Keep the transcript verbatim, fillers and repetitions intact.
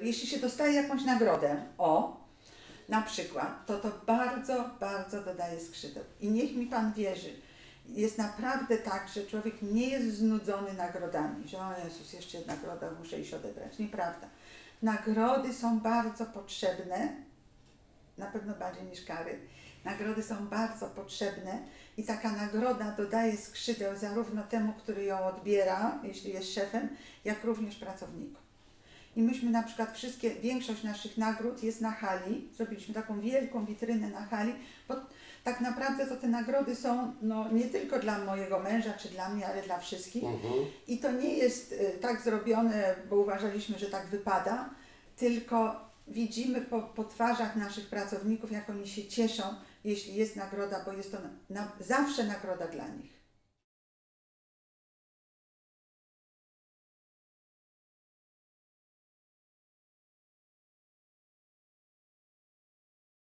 jeśli się dostaje jakąś nagrodę, o, na przykład, to to bardzo, bardzo dodaje skrzydeł. I niech mi Pan wierzy, jest naprawdę tak, że człowiek nie jest znudzony nagrodami, że o Jezus, jeszcze jedna nagroda, muszę iść odebrać. Nieprawda. Nagrody są bardzo potrzebne, na pewno bardziej niż kary. Nagrody są bardzo potrzebne i taka nagroda dodaje skrzydeł zarówno temu, który ją odbiera, jeśli jest szefem, jak również pracownikom. I myśmy na przykład wszystkie, większość naszych nagród jest na hali, zrobiliśmy taką wielką witrynę na hali, bo tak naprawdę to te nagrody są no, nie tylko dla mojego męża czy dla mnie, ale dla wszystkich. Mhm. I to nie jest y, tak zrobione, bo uważaliśmy, że tak wypada, tylko widzimy po, po twarzach naszych pracowników, jak oni się cieszą, jeśli jest nagroda, bo jest to na, zawsze nagroda dla nich.